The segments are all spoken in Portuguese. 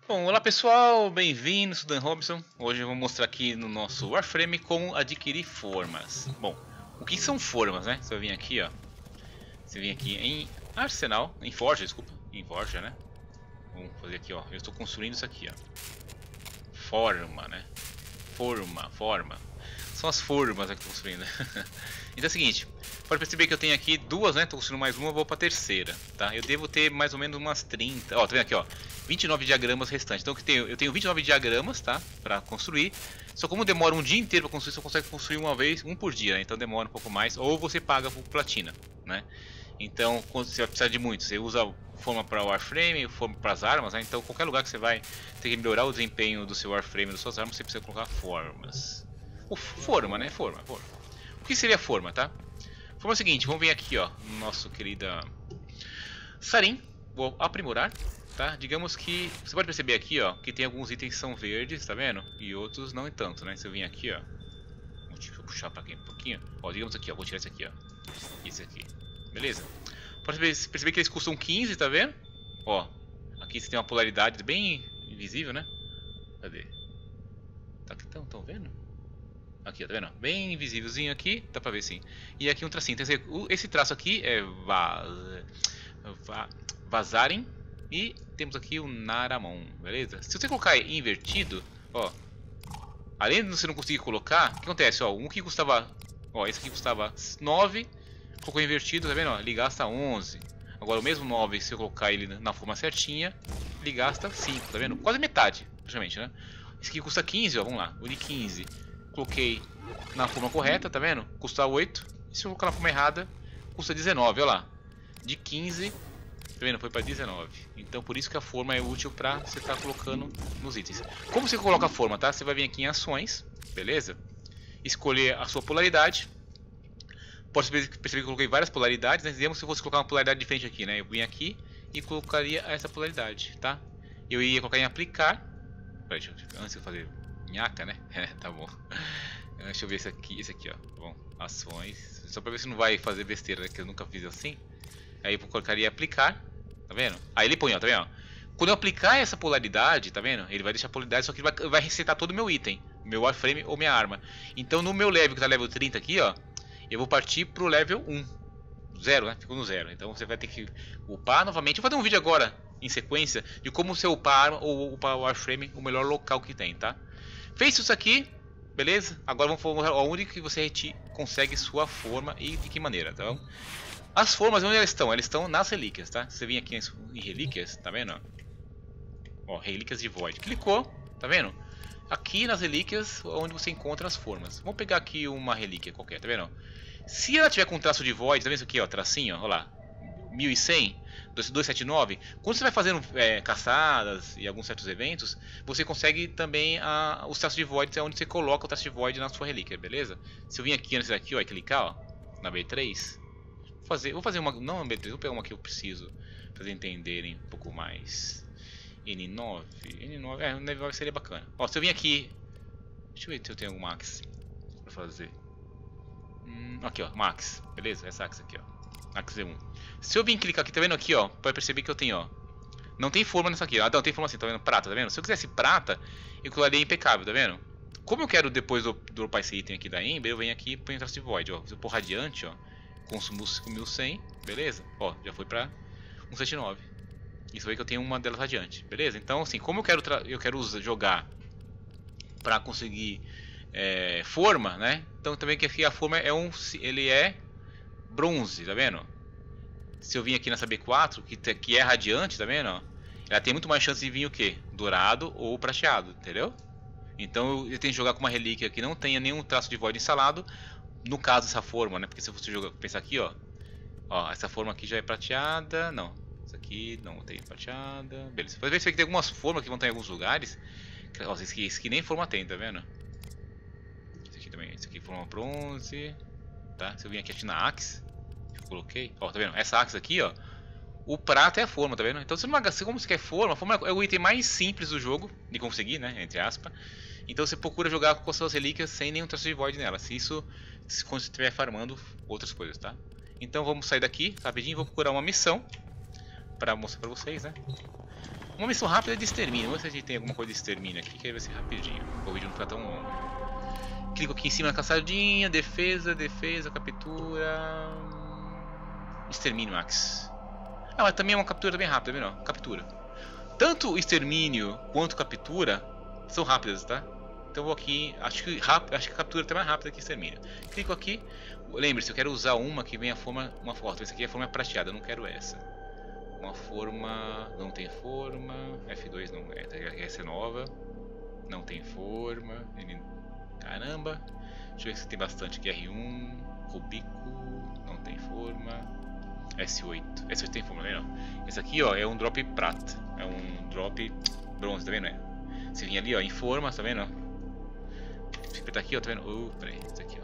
Bom, olá pessoal, bem-vindos, sou Dan Robson. Hoje eu vou mostrar aqui no nosso Warframe como adquirir formas. Bom, o que são formas, né? Você vai vir aqui, ó. Você vem aqui em Arsenal, em Forja, desculpa, em Forja, né? Vamos fazer aqui, ó. Eu estou construindo isso aqui, ó. Forma, né? Forma. São as formas que eu estou construindo. Então é o seguinte, pode perceber que eu tenho aqui duas, né? Estou construindo mais uma, vou para a terceira, tá? Eu devo ter mais ou menos umas 30, ó, tá vendo aqui, ó? 29 diagramas restantes. Então eu tenho 29 diagramas, tá? Para construir. Só como demora um dia inteiro para construir, você consegue construir uma vez, um por dia, né? Então demora um pouco mais, ou você paga por platina, né? Então você vai precisar de muito. Você usa forma para Warframe, forma para as armas, né? Então qualquer lugar que você vai ter que melhorar o desempenho do seu Warframe, das suas armas, você precisa colocar formas. Forma, né? Forma. O que seria forma, tá? Forma é o seguinte, vamos vir aqui, ó, no nosso querida Sarin. Vou aprimorar, tá? Digamos que você pode perceber aqui, ó, que tem alguns itens que são verdes, tá vendo? E outros não tanto, né? Se eu vim aqui, ó, deixa eu puxar para aqui um pouquinho. Ó, digamos aqui, ó, vou tirar esse aqui, ó, esse aqui, beleza? Pode perceber que eles custam 15, tá vendo? Ó, aqui você tem uma polaridade bem invisível, né? Cadê? Tá aqui, tão vendo? Aqui, tá vendo? Bem invisívelzinho aqui, dá pra ver sim. E aqui um tracinho. Então, esse traço aqui é Vazarin. E temos aqui o Naramon, beleza? Se você colocar invertido, ó, além de você não conseguir colocar, o que acontece? Ó, um que custava, ó, esse aqui custava 9, colocou invertido, tá vendo? Ó, ele gasta 11. Agora o mesmo 9, se eu colocar ele na forma certinha, ele gasta 5, tá vendo? Quase metade, praticamente, né? Esse aqui custa 15, ó, vamos lá, o de 15. Coloquei na forma correta, tá vendo? Custa 8. E se eu colocar na forma errada, custa 19, olha lá. De 15, tá vendo? Foi para 19. Então por isso que a forma é útil para você estar colocando nos itens. Como você coloca a forma, tá? Você vai vir aqui em ações, beleza? Escolher a sua polaridade. Pode perceber que eu coloquei várias polaridades, né? Digamos se eu fosse colocar uma polaridade diferente aqui, né? Eu vim aqui e colocaria essa polaridade, tá? Eu ia colocar em aplicar. Peraí, antes de eu fazer nhaca, né? Tá bom. Deixa eu ver esse aqui, ó. Bom, ações. Só pra ver se não vai fazer besteira, né? Que eu nunca fiz assim. Aí eu colocaria aplicar, tá vendo? Aí ele põe, ó, tá vendo? Quando eu aplicar essa polaridade, tá vendo? Ele vai deixar a polaridade, só que ele vai resetar todo o meu item, meu Warframe ou minha arma. Então no meu level, que tá level 30 aqui, ó, eu vou partir pro level 1. 0, né? Ficou no 0. Então você vai ter que upar novamente. Eu vou fazer um vídeo agora, em sequência, de como você upar a arma ou upar o Warframe, o melhor local que tem, tá? Fez isso aqui, beleza? Agora vamos falar onde que você consegue sua forma e de que maneira, tá bom? As formas, onde elas estão? Elas estão nas relíquias, tá? Você vem aqui em relíquias, tá vendo? Ó, relíquias de Void. Clicou, tá vendo? Aqui nas relíquias, onde você encontra as formas. Vamos pegar aqui uma relíquia qualquer, tá vendo? Se ela tiver com traço de Void, tá vendo isso aqui, ó, tracinho, ó, lá, 1100, 279, quando você vai fazendo caçadas e alguns certos eventos, você consegue também os traços de Void, é onde você coloca o traço de Void na sua relíquia, beleza? Se eu vim aqui nesse daqui, ó, e clicar, ó, na B3, vou fazer uma, não na B3, vou pegar uma que eu preciso, pra vocês entenderem um pouco mais. N9, o N9 seria bacana. Ó, se eu vim aqui, deixa eu ver se eu tenho algum Max pra fazer. Aqui, ó, Max, beleza? Essa Axe aqui, ó. Axe Z1. Se eu vim clicar aqui, tá vendo aqui, ó? Pode perceber que eu tenho, ó. Não tem forma nessa aqui, ó. Não, tem forma assim, tá vendo? Prata, tá vendo? Se eu quisesse prata, eu colaria impecável, tá vendo? Como eu quero depois dropar esse item aqui da Ember, eu venho aqui e ponho o traço de Void, ó. Se eu pôr radiante, ó. Consumo 5100, beleza? Ó, já foi pra 179. Isso aí que eu tenho uma delas radiante, beleza? Então, assim, como eu quero jogar pra conseguir forma, né? Então também que aqui a forma ele é bronze, tá vendo? Se eu vim aqui nessa B4, que é radiante, tá vendo? Ela tem muito mais chance de vir o quê? Dourado ou prateado, entendeu? Então eu tenho que jogar com uma relíquia que não tenha nenhum traço de Void instalado. No caso essa forma, né? Porque se você pensar aqui, ó, essa forma aqui já é prateada, não. Essa aqui não tem prateada, beleza. Pode ver que tem algumas formas que vão estar em alguns lugares. Ó, esse aqui nem forma tem, tá vendo? Esse aqui também, esse aqui forma bronze, tá? Se eu vim aqui na Axe, eu coloquei, ó, tá vendo? Essa Axe aqui, ó, o prata é a forma, tá vendo? Então você não como você quer forma, a forma é o item mais simples do jogo de conseguir, né? Entre aspas. Então você procura jogar com as suas relíquias sem nenhum traço de Void nelas. Quando você estiver farmando outras coisas, tá? Então vamos sair daqui rapidinho, vou procurar uma missão pra mostrar pra vocês, né? Uma missão rápida de extermínio. Vamos ver se a gente tem alguma coisa de extermínio aqui, que aí vai ser rapidinho. O vídeo não fica tão longo. Clico aqui em cima na caçadinha, defesa, captura... Extermínio, Max. Ah, mas também é uma captura bem rápida, tá vendo? Captura. Tanto extermínio quanto captura são rápidas, tá? Então eu vou aqui, acho que a captura é até mais rápida que extermínio. Clico aqui. Lembre-se, eu quero usar uma que vem a forma, uma foto. Essa aqui é a forma prateada, eu não quero essa. Uma forma, não tem forma. F2 não é, essa é nova. Não tem forma. Caramba. Deixa eu ver se tem bastante aqui. R1, Rubico, não tem forma. S8, S8 tem forma, tá vendo? Esse aqui, ó, é um drop prata. É um drop bronze, tá vendo? Se vir ali, ó, em forma, tá vendo? Se apertar aqui, ó, tá vendo? Peraí, isso aqui,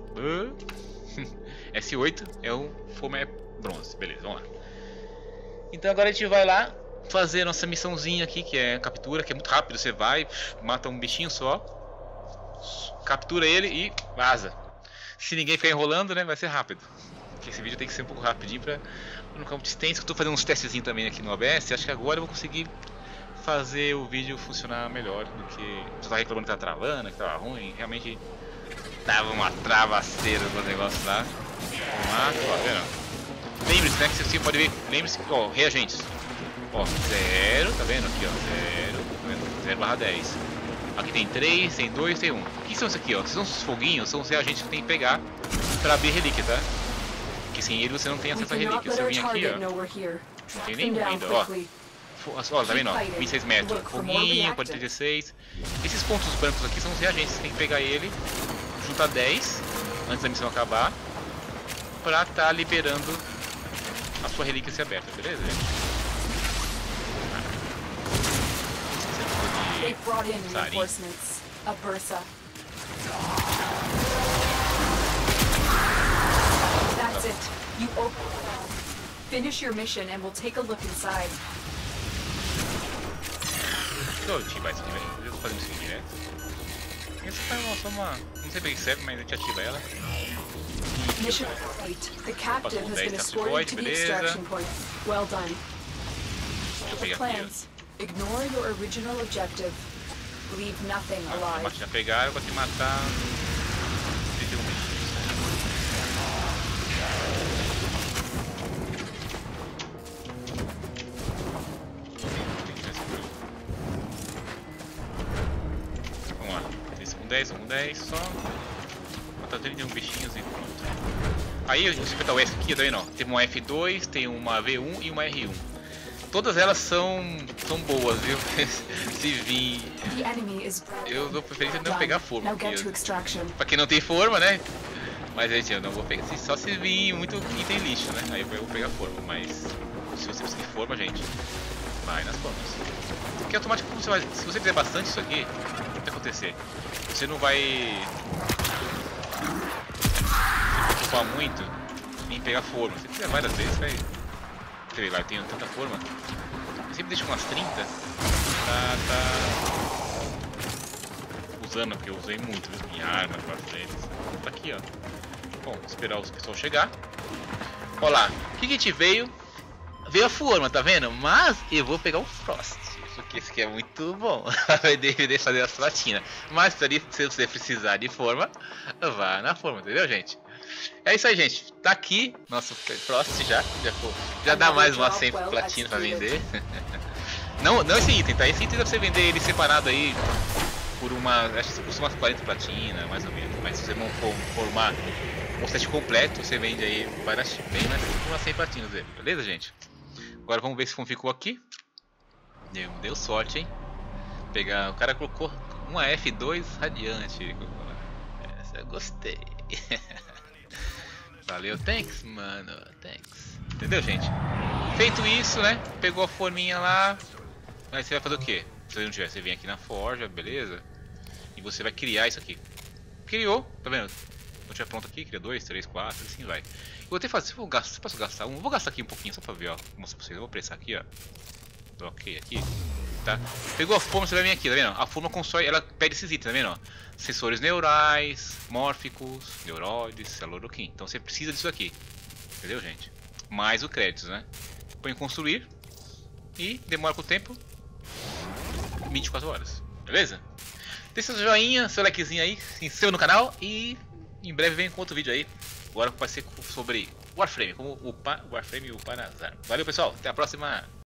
ó. S8 é um forma bronze, beleza, vamos lá. Então agora a gente vai lá fazer nossa missãozinha aqui, que é captura, que é muito rápido. Você vai, mata um bichinho só, captura ele e vaza. Se ninguém ficar enrolando, né, vai ser rápido. Porque esse vídeo tem que ser um pouco rapidinho pra não ficar muito extenso. Eu tô fazendo uns testezinhos também aqui no OBS. Acho que agora eu vou conseguir fazer o vídeo funcionar melhor do que... Você tá reclamando que tá travando, que tava ruim. Realmente tava uma travaceira no negócio lá. Vamos lá, ó, vendo? Lembre-se, né, que você pode ver, lembre-se, ó, reagentes. Ó, 0, tá vendo? Aqui, ó, 0, tá vendo? 0/10. Aqui tem 3, tem 2, tem 1. O que são isso aqui, ó? São os foguinhos, são os reagentes que tem que pegar pra abrir relíquia, tá? Porque sem ele você não tem acesso à relíquia. Se eu vim aqui, ó, não tem nenhum ainda, ó. Ó, tá vendo, ó, 26 metros. Foguinho, 46. Esses pontos brancos aqui são os reagentes, você tem que pegar ele, juntar 10, antes da missão acabar, pra tá liberando a sua relíquia ser aberta, beleza, gente? They brought in reinforcements. A Bursa. That's it. You open. Finish your mission and we'll take a look inside. Deixa eu ativar isso aqui, velho. Eu vou fazer isso aqui direto. Essa é só uma... Não sei pra que serve, mas a gente ativa ela. Mission complete. The captive has been escorted to the extraction point. Well done. The plans. Ignore your original objective. Leave nothing alive. Máquina pegar, eu vou te matar. 31 Vamos lá. 3 com 10, 1 com 10 só. Matar 31 bichinhos e pronto. Aí, se apertar o S aqui, tá vendo? Ó, tem uma F2, tem uma V1 e uma R1. Todas elas são boas, viu? Se vir... Eu dou preferência de não pegar forma. Pra quem não tem forma, né? Mas gente, eu não vou pegar. Só se vir muito item lixo, né? Aí eu vou pegar forma. Mas se você conseguir forma, gente, vai nas formas. Porque automaticamente, se você fizer bastante isso aqui, o que vai acontecer? Você não vai se preocupar muito em pegar forma. Se fizer várias vezes, vai... Sei lá, eu tenho tanta forma. Eu sempre deixo umas 30. Tá usando, porque eu usei muito minha arma, bastante. Tá aqui, ó. Bom, esperar os pessoal chegar. Olha lá, o que a gente veio? Veio a forma, tá vendo? Mas eu vou pegar o Frost. Porque esse aqui é muito bom. Vai fazer as platinas. Mas se você precisar de forma, vá na forma, entendeu, gente? É isso aí, gente. Tá aqui nosso Frost já dá mais umas 100 platinas pra vender. não esse item, tá? Esse item dá pra você vender ele separado aí por uma... Acho que você custa umas 40 platinas, mais ou menos. Mas se você não formar um set completo, você vende aí bem mais umas 100 platinas dele. Beleza, gente? Agora vamos ver se ficou aqui. Deu sorte, hein? O cara colocou uma F2 radiante. Essa eu gostei. Valeu, thanks, mano, thanks. Entendeu, gente? Feito isso, né? Pegou a forminha lá. Aí você vai fazer o quê? Se você não tiver, você vem aqui na forja, beleza? E você vai criar isso aqui. Criou, tá vendo? Quando tiver pronto aqui, cria 2, 3, 4, assim vai. Eu vou até fazer, se eu posso gastar um, vou gastar aqui um pouquinho só pra ver, ó. Vou mostrar pra vocês, eu vou pressar aqui, ó. Ok, aqui, tá? Pegou a forma, você vai vir aqui, tá vendo? A forma constrói, ela pede esses itens, tá vendo? Sensores neurais, mórficos, neuroides, celuloroquim. Então você precisa disso aqui, entendeu, gente? Mais o crédito, né? Põe em construir e demora com o tempo, 24 horas, beleza? Deixa seu joinha, seu likezinho aí, se inscreva no canal e em breve vem com outro vídeo aí. Agora vai ser sobre Warframe, como upar Warframe e upar as armas. Valeu pessoal, até a próxima!